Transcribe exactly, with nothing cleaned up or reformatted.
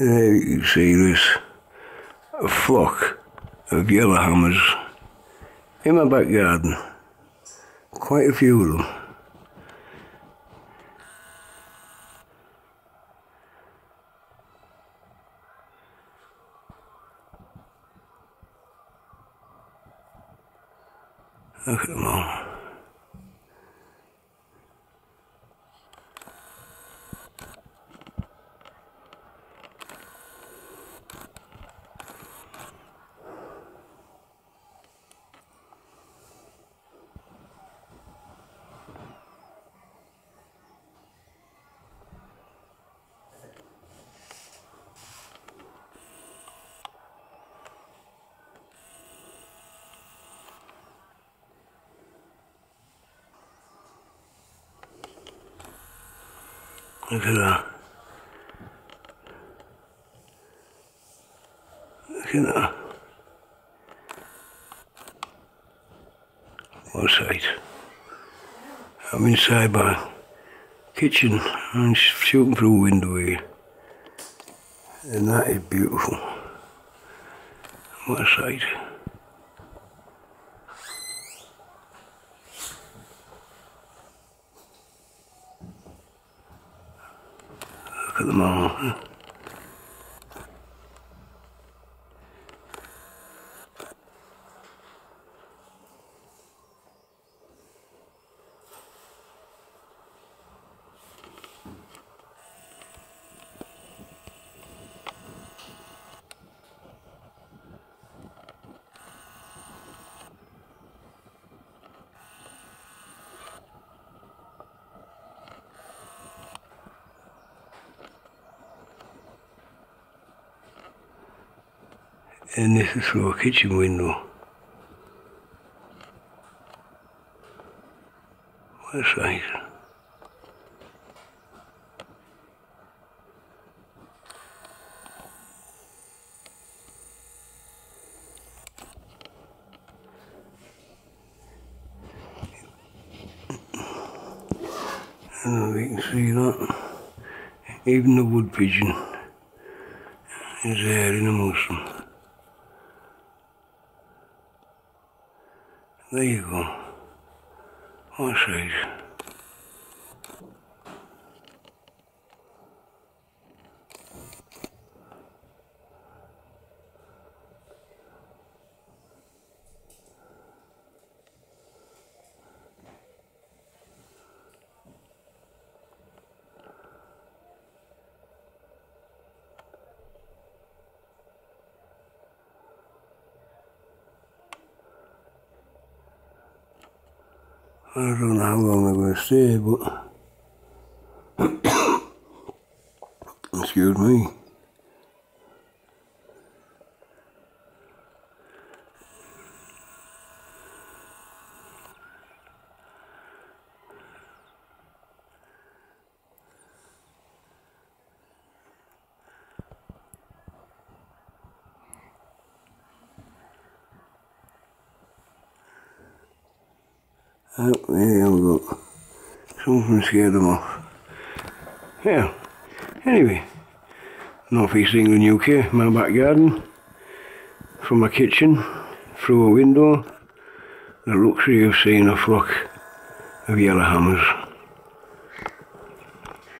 There you can see there's a flock of yellowhammers in my back garden. Quite a few of them. Look at them all. Look at that. Look at that. What a sight. I'm inside my kitchen and I'm shooting through a window here. And that is beautiful. What a sight. Look at them all. And this is through a kitchen window. What a sight. I don't know if you can see that. Even the wood pigeon is there in amongst them. There you go. What a sight. I don't know how long I'm going to stay, but excuse me. Oh, there we go. Something scared them off. Yeah. Anyway, North East England, U K, my back garden, from my kitchen, through a window, the luxury of seeing a flock of yellowhammers.